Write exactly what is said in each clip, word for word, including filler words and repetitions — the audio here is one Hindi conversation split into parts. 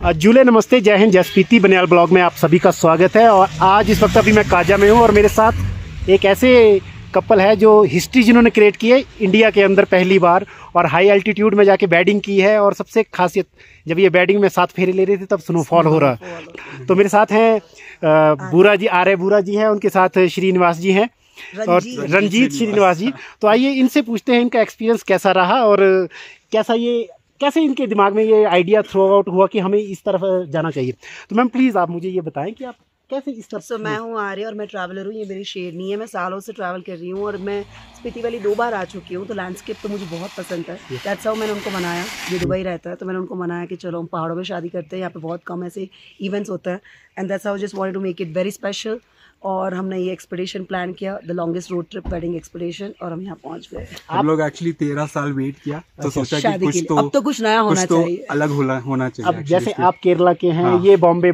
जूले नमस्ते, जय हिंद, जय स्पीति बनियाल ब्लॉग में आप सभी का स्वागत है। और आज इस वक्त अभी मैं काजा में हूँ और मेरे साथ एक ऐसे कपल है जो हिस्ट्री जिन्होंने क्रिएट की है इंडिया के अंदर पहली बार, और हाई एल्टीट्यूड में जाके बैटिंग की है। और सबसे खासियत, जब ये बैटिंग में सात फेरे ले रहे थे तब स्नोफॉल हो रहा। तो मेरे साथ हैं बूरा जी, आर्य बूरा जी हैं, उनके साथ श्रीनिवास जी हैं और रंजीत श्रीनिवास जी। तो आइए इनसे पूछते हैं इनका एक्सपीरियंस कैसा रहा और कैसा ये कैसे इनके दिमाग में ये आइडिया थ्रो आउट हुआ कि हमें इस तरफ जाना चाहिए। तो मैम प्लीज़ आप मुझे ये बताएं कि आप कैसे इस तरफ। so, मैं हूँ आर्य और मैं ट्रैवलर हूँ, ये मेरी शेरनी है। मैं सालों से ट्रैवल कर रही हूँ और मैं स्पीति वैली दो बार आ चुकी हूँ। तो लैंडस्केप तो मुझे बहुत पसंद है। दैट्स हाउ मैंने उनको मनाया, ये दुबई रहता है तो मैंने उनको मनाया कि चलो हम पहाड़ों में शादी करते हैं, यहाँ पे बहुत कम ऐसे इवेंट्स होते हैं। And that's how just wanted to make it very special. और हमने ये एक्सपीडिशन प्लान किया, the longest road trip wedding expedition, और हम यहाँ पहुँच गए। हम लोग एक्चुअली तेरह साल वेट किया तो सोचा कि कुछ तो अब तो कुछ नया होना कुछ तो चाहिए, अलग होना होना चाहिए। अब जैसे आप केरला के हैं, हाँ। ये बॉम्बे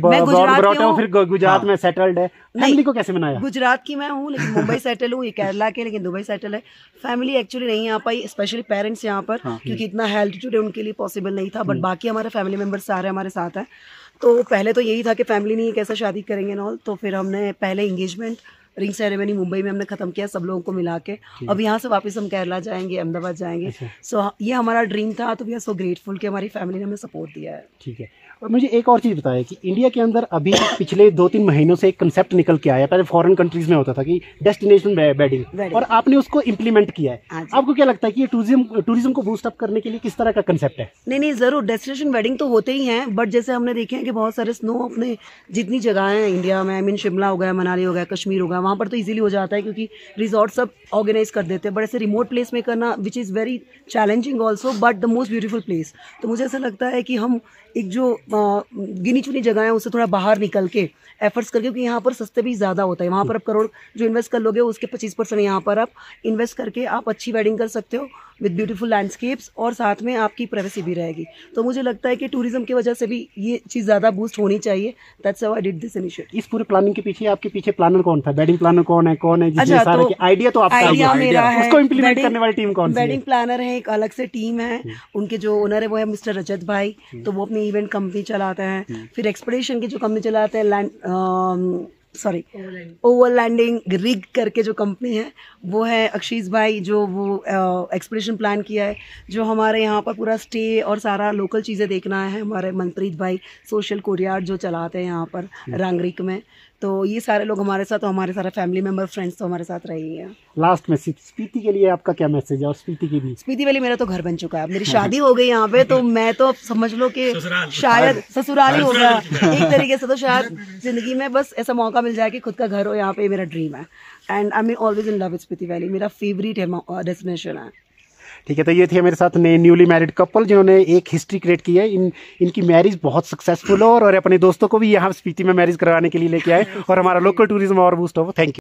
फिर गुजरात हाँ। में सेटल्ड है, फैमिली को कैसे मनाया? गुजरात की मैं हूँ लेकिन मुंबई सेटल हूँ, ये केरला के लेकिन दुबई सेटल है। फैमिली एक्चुअली नहीं आ पाई, स्पेशली पेरेंट्स यहाँ पर हाँ। क्योंकि इतना एल्टीट्यूड उनके लिए पॉसिबल नहीं था। बट बाकी हमारे फैमिली मेम्बर्स सारे हमारे साथ हैं। तो पहले तो यही था कि फैमिली नहीं कैसे शादी करेंगे नॉल। तो फिर हमने पहले इंगेजमेंट रिंग सेरेमनी मुंबई में हमने खत्म किया सब लोगों को मिला के। अब यहाँ से वापस हम केरला जाएंगे, अहमदाबाद जाएंगे। सो so, ये हमारा ड्रीम था। तो वी आर सो ग्रेटफुल कि हमारी फैमिली ने हमें सपोर्ट दिया है। ठीक है। और मुझे एक और चीज़ बताया कि इंडिया के अंदर अभी पिछले दो तीन महीनों से एक कंसेप्ट निकल के आया। पहले फॉरेन कंट्रीज में होता था कि डेस्टिनेशन वेडिंग, और आपने उसको इम्प्लीमेंट किया है। आपको क्या लगता है कि ये टूरिज्म टूरिज्म को बूस्ट अप करने के लिए किस तरह का कंसेप्ट है? नहीं नहीं जरूर, डेस्टिनेशन वेडिंग तो होते ही हैं। बट जैसे हमने देखे हैं कि बहुत सारे स्नो अपने जितनी जगह हैं इंडिया में, आई मीन शिमला हो गया, मनाली हो गया, कश्मीर हो गया, वहाँ पर तो ईजिली हो जाता है क्योंकि रिजॉर्ट सब ऑर्गेनाइज कर देते हैं। बट ऐसे रिमोट प्लेस में करना which is very challenging also, but the most beautiful place. तो मुझे ऐसा लगता है कि हम एक जो गिनी चुनी जगह है उससे थोड़ा बाहर निकल के एफर्ट्स करके, क्योंकि यहाँ पर सस्ते भी ज़्यादा होता है। वहाँ पर आप करोड़ जो इन्वेस्ट कर लोगे उसके पच्चीस परसेंट यहाँ पर आप इन्वेस्ट करके आप अच्छी वेडिंग कर सकते हो विद ब्यूटीफुल लैंडस्केप्स, और साथ में आपकी प्राइवेसी भी रहेगी। तो मुझे लगता है कि टूरिज्म की वजह से भी ये चीज़ ज़्यादा बूस्ट होनी चाहिए। That's how I did this initiative. इस पूरे प्लानिंग के पीछे आपके पीछे प्लानर कौन था? वेडिंग प्लानर कौन है कौन है जिसने अच्छा, सारा तो आइडिया तो आपका आइडिया मेरा है, उसको इम्प्लीमेंट करने वाली टीम कौन सी है? वेडिंग प्लानर है, एक अलग से टीम है। उनके जो ओनर है वो है मिस्टर रजत भाई, तो वो अपनी इवेंट कंपनी चलाते हैं। फिर एक्सपीडिशन की जो कंपनी चलाते हैं, लैंड सॉरी ओवरलैंडिंग रिग करके जो कंपनी है वो है अक्षीश भाई, जो वो एक्सपीडिशन प्लान किया है। जो हमारे यहाँ पर पूरा स्टे और सारा लोकल चीज़ें देखना है, हमारे मनप्रीत भाई सोशल कोरियार्ड जो चलाते हैं यहाँ पर रांगरिक में। तो ये सारे लोग हमारे साथ, तो हमारे सारे फैमिली मेम्बर फ्रेंड्स तो हमारे साथ रही हैं। लास्ट में स्पीति के लिए आपका क्या मैसेज है? और स्पीति की भी, स्पीति वैली मेरा तो घर बन चुका है, मेरी शादी हो गई यहाँ पे। तो मैं तो समझ लो कि शायद ससुराल ही हो गया एक तरीके से। तो शायद जिंदगी में बस ऐसा मौका मिल जाए कि खुद का घर हो यहाँ पे, मेरा ड्रीम है। And I mean always in love with Spiti valley, मेरा फेवरेट डेस्टिनेशन है। ठीक है। तो ये थे मेरे साथ नए न्यूली मैरिड कपल जिन्होंने एक हिस्ट्री क्रिएट की है। इन इनकी मैरिज बहुत सक्सेसफुल हो और अपने दोस्तों को भी यहाँ स्पीति में मैरिज करवाने के लिए लेके आए और हमारा लोकल टूरिज्म और बूस्ट हो। Thank you.